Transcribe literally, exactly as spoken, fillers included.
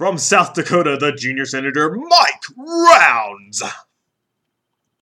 From South Dakota, the junior senator, Mike Rounds.